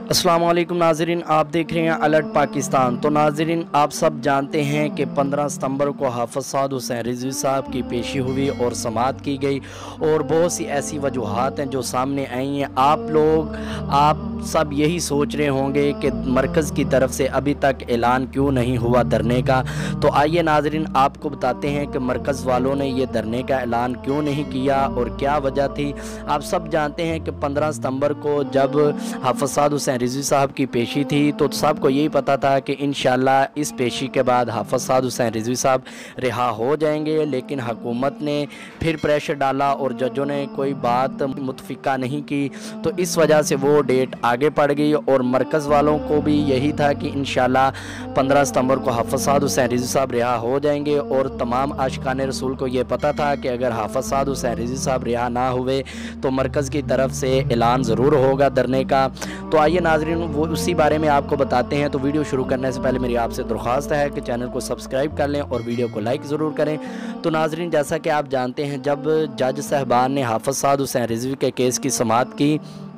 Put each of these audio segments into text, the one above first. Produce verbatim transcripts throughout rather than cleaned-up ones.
अस्सलाम वालेकुम नाज़रीन, आप देख रहे हैं अलर्ट पाकिस्तान। तो नाज़रीन, आप सब जानते हैं कि पंद्रह सितंबर को हाफ़िज़ साद हुसैन रिज़वी साहब की पेशी हुई और समाअत की गई और बहुत सी ऐसी वजूहात हैं जो सामने आई हैं। आप लोग आप सब यही सोच रहे होंगे कि मरकज़ की तरफ से अभी तक ऐलान क्यों नहीं हुआ धरने का। तो आइए नाज़रीन, आपको बताते हैं कि मरकज़ वालों ने ये धरने का ऐलान क्यों नहीं किया और क्या वजह थी। आप सब जानते हैं कि पंद्रह सितंबर को जब हाफ़िज़ साद हुसैन रिज़वी साहब की पेशी थी तो सबको यही पता था कि इंशाअल्लाह इस पेशी के बाद हाफ़िज़ साद हुसैन रिज़वी साहब रिहा हो जाएंगे, लेकिन हुकूमत ने फिर प्रेशर डाला और जजों ने कोई बात मुतफ़िका नहीं की, तो इस वजह से वो डेट आगे पड़ गई। और मरकज़ वालों को भी यही था कि इंशाअल्लाह पंद्रह सितंबर को हाफ़िज़ साद हुसैन रिज़वी साहब रिहा हो जाएंगे और तमाम आशिकाने रसूल को ये पता था कि अगर हाफ़िज़ साद हुसैन रिज़वी साहब रिहा ना हुए तो मरकज़ की तरफ से ऐलान ज़रूर होगा धरने का। तो आइए नाज़रीन, वो उसी बारे में आपको बताते हैं। तो वीडियो शुरू करने से पहले मेरी आपसे दरख्वास्त है कि चैनल को सब्सक्राइब कर लें और वीडियो को लाइक ज़रूर करें। तो नाज़रीन, जैसा कि आप जानते हैं, जब जज साहबान ने हाफ़िज़ साद हुसैन रिज़वी के केस की समाअत की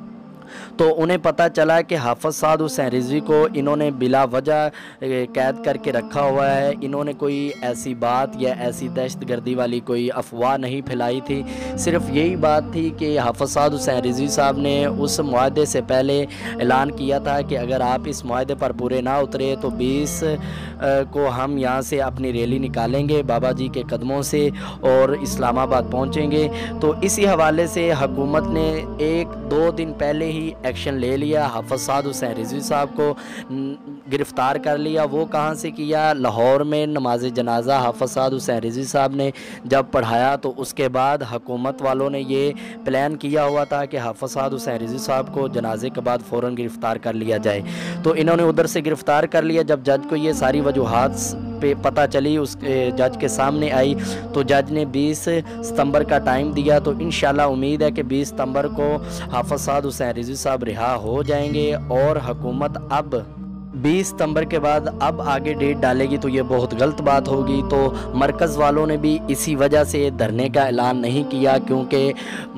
तो उन्हें पता चला कि हाफ़िज़ साद हुसैन रिज़वी को इन्होंने बिला वजह कैद करके रखा हुआ है। इन्होंने कोई ऐसी बात या ऐसी दहशतगर्दी वाली कोई अफवाह नहीं फैलाई थी। सिर्फ यही बात थी कि हाफ़िज़ साद हुसैन रिज़वी साहब ने उस मुआहदे से पहले ऐलान किया था कि अगर आप इस मुआहदे पर पूरे ना उतरे तो बीस को हम यहाँ से अपनी रैली निकालेंगे बाबा जी के कदमों से और इस्लामाबाद पहुँचेंगे। तो इसी हवाले से हुकूमत ने एक दो दिन पहले ही एक्शन ले लिया, हाफ़िज़ साद हुसैन रिज़वी साहब को गिरफ़्तार कर लिया। वो कहाँ से किया? लाहौर में नमाज जनाजा हाफ़िज़ साद हुसैन रिज़वी साहब ने जब पढ़ाया तो उसके बाद हुकूमत वालों ने ये प्लान किया हुआ था कि हाफ़िज़ साद हुसैन रिज़वी साहब को जनाजे के बाद फ़ौरन गिरफ़्तार कर लिया जाए। तो इन्होंने उधर से गिरफ़्तार कर लिया। जब जज को ये सारी वजूहात पे पता चली, उस जज के सामने आई, तो जज ने बीस सितंबर का टाइम दिया। तो इंशाल्लाह उम्मीद है कि बीस सितंबर को हाफ़िज़ साद हुसैन रिज़वी साहब रिहा हो जाएंगे और हुकूमत अब बीस सितंबर के बाद अब आगे डेट डालेगी तो ये बहुत गलत बात होगी। तो मरकज़ वालों ने भी इसी वजह से धरने का ऐलान नहीं किया, क्योंकि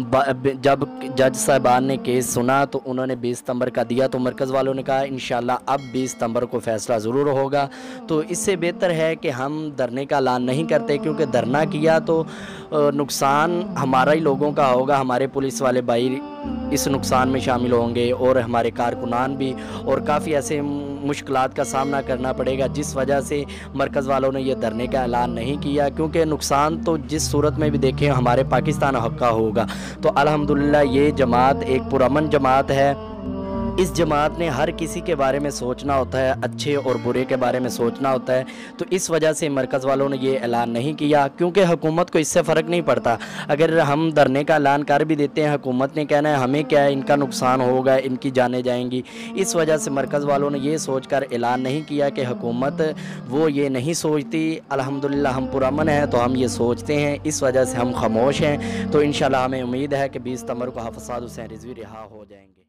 जब जज साहबान ने केस सुना तो उन्होंने बीस सितंबर का दिया। तो मरकज़ वालों ने कहा इंशाल्लाह अब बीस सितंबर को फ़ैसला ज़रूर होगा। तो इससे बेहतर है कि हम धरने का ऐलान नहीं करते, क्योंकि धरना किया तो नुकसान हमारा ही लोगों का होगा। हमारे पुलिस वाले भाई इस नुकसान में शामिल होंगे और हमारे कारकुनान भी, और काफ़ी ऐसे मुश्किलात का सामना करना पड़ेगा, जिस वजह से मरकज़ वालों ने यह धरने का ऐलान नहीं किया। क्योंकि नुकसान तो जिस सूरत में भी देखें हमारे पाकिस्तान हक़ का होगा। तो अल्हम्दुलिल्लाह ये जमात एक पुरअमन जमात है। इस जमात ने हर किसी के बारे में सोचना होता है, अच्छे और बुरे के बारे में सोचना होता है। तो इस वजह से मरकज़ वालों ने ये ऐलान नहीं किया, क्योंकि हुकूमत को इससे फ़र्क नहीं पड़ता। अगर हम धरने का ऐलान कर भी देते हैं, हुकूमत ने कहना है हमें क्या है, इनका नुकसान होगा, इनकी जानें जाएंगी। इस वजह से मरकज़ वालों ने ये सोच कर ऐलान नहीं किया कि हुकूमत वो ये नहीं सोचती। अल्हम्दुलिल्लाह हम पुरअमन हैं तो हम ये सोचते हैं, इस वजह से हम खामोश हैं। तो इंशाल्लाह हमें उम्मीद है कि बीस सितंबर को हाफ़िज़ साद हुसैन रिज़वी रिहा हो जाएंगे।